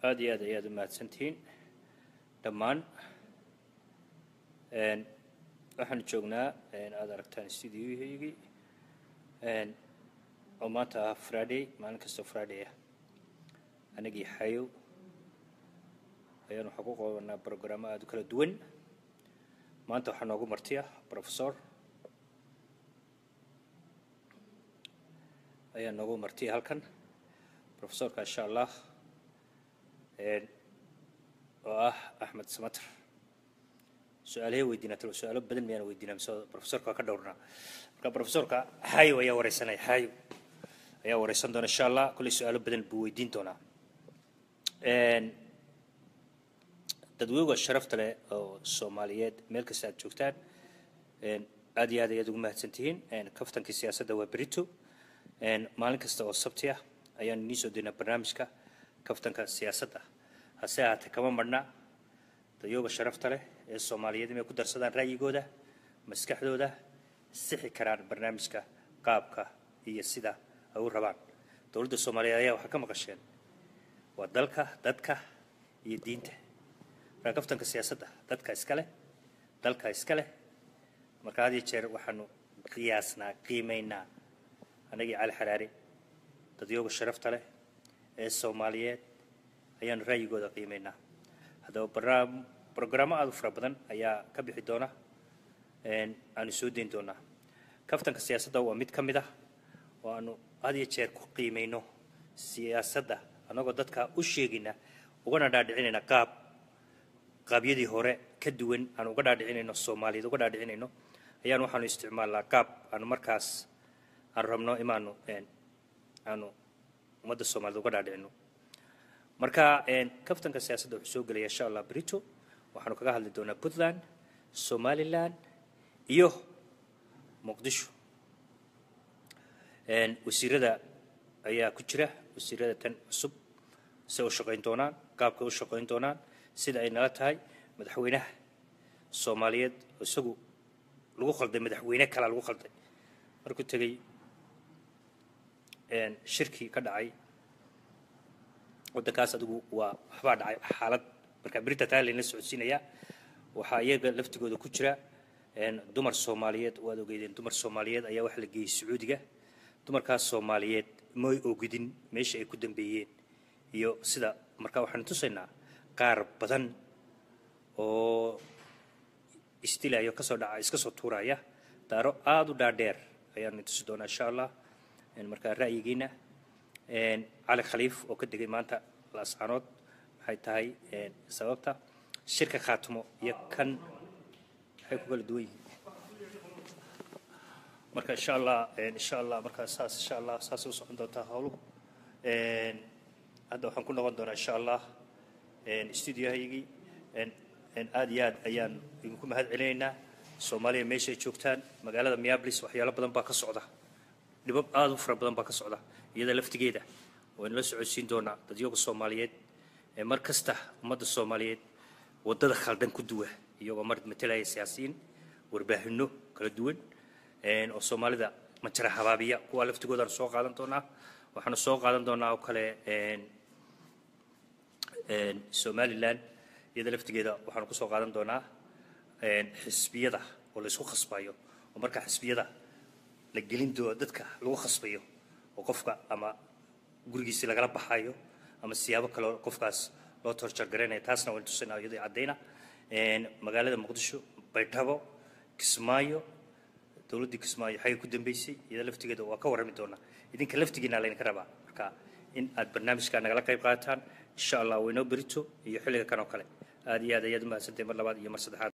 aad ayaad u mahadsantihiin dhammaan waxaan joognaa aad aragtaan studio-yigii oo maanta ah Friday maalin kasta Friday ah anagii xayow ayaan waxa ku qabanaa barnaamijyo aad u kala duwan maanta waxaan noogu martiya professor ayaan noogu martiya halkan professorka insha Allah أحمد سمتر سؤاله ويدينا تلو سؤاله بدل ميان ويدينا مسوا بروفيسور كدورنا كبروفيسور كحيو يا وريسنا حيو يا وريسنا إن شاء الله كل سؤاله بدل بويدين تونا تدويق الشرف تلا الصوماليات ملك الساد جوكتان أدي هذا يدوم مهتنتين كفتن كسياسة دوا بريتو مالك استوى السبتية أيان نيسو دينا برنامجك كفتن كسياسة هسه كمان مرنا تيوب الشرف تله الصوماليين ما يقدر صدق رأي جوده مسكح جوده صحي كرار برنامجك قابك هي السيدة أو الربان تولد الصومالية وحكم قشين ودلك دتك يدينته ركفتن كسياسة دتك إسكاله دلك إسكاله مركادي شر وحنو قياسنا قيمينا أنا جي على حراري تيوب الشرف تله الصوماليين ayaan raayigooda qiimeynaa hadaba barnaamijyo aad u fara badan ayaa ka bixi doona aan soo deyn doona kaftanka siyaasadda waa mid ka mid ah oo aanu had iyo jeer ku qiimeyno siyaasadda anagoo dadka u sheegina ugana dhaadhicinayna qaabyadii hore ka duwan aan uga dhaadhicinayno Soomaaliyeed uga dhaadhicinayno ayaan waxaanu isticmaalnaa qaab aan markaas aan rabno aanu ummadda Soomaaliyeed uga dhaadhicino marka kaftanka siyaasadda wuxuu soo galay insha Allah Brito waxaanu kaga hadli doonaa Puntland Somaliland iyo Muqdisho wasiirada ayaa ku jira wasiirada tan cusub soo shaqeyn doonaan qaabka u shaqeyn doonaan sida ay nala tahay madaxweynaha Soomaaliyeed isagu lagu khalday madaxweyne kale lagu khalday markuu tagay shirki ka dhacay waddankaas adigu waa waxba dhacay xaalad marka Brita Thailand la socodsiinaya waxa iyaga laftigooda ku jira dumar Soomaaliyeed oo ogeydeen dumar Soomaaliyeed ayaa wax la geeyay Sacuudiga dumarkaas Soomaaliyeed mooy ogidin meesha ay ku dambeeyeen iyo sida marka waxaan tusaynaa qaar badan oo istilaayo ka soo dhacay iska soo tuuraya daaro aad u dhaadheer ayaan tusi doonaa insha Allah marka ra'yigiina على خليف وكده مانتا الأسعارات هاي تاي سببتها شركة خاتمه يكن هاي كل دوي مركز إن شاء الله مركز أساس إن شاء الله أساس وصل عند تهاولو هذا حنكون نقدر إن شاء الله استوديو هيجي آديات أيام يمكن هذا علينا سوماليا ماشي شوكتان مقالة ميابلس وحياة بدن باك الصعدة لباب آدم فرب بدن باك الصعدة يدا لفت جيدا وإن لسه عشرين دونا تديوق الصوماليات مركزته ومد الصوماليات وتدخل دن كدوه يوم مرد مثل سياسيين ورباهنه كل دول الصومالي ده متشرح حبابية كوالفت جودر سوق عالم دونا وحنا سوق عالم دونا وكله الصومالي لان يدا لفت جيدا وحنا كسوق عالم دونا حسبية ده ولا سوق خصبايو ومركز حسبية ده لجلين دو دتك لو خصبايو وقفك أما gurigiisa laga baxayo ama siyaabo kale qofkaas loo torture gareynay taasna waan tusinaa iyadoo cadeena magaalada Muqdisho Baydhabo Kismaayo dawladda Kismaayo waxay ku dambeysay iyada laftigeeda waa ka warami doona idinka laftigiina la idinka rabaa marka in aad barnaamijka nagala qayb qaataan insha Allah wayno Brito iyo xilliga kan oo kale aad iyo aad ayaad mahadsantahay mar labaad iyo mar saddexaad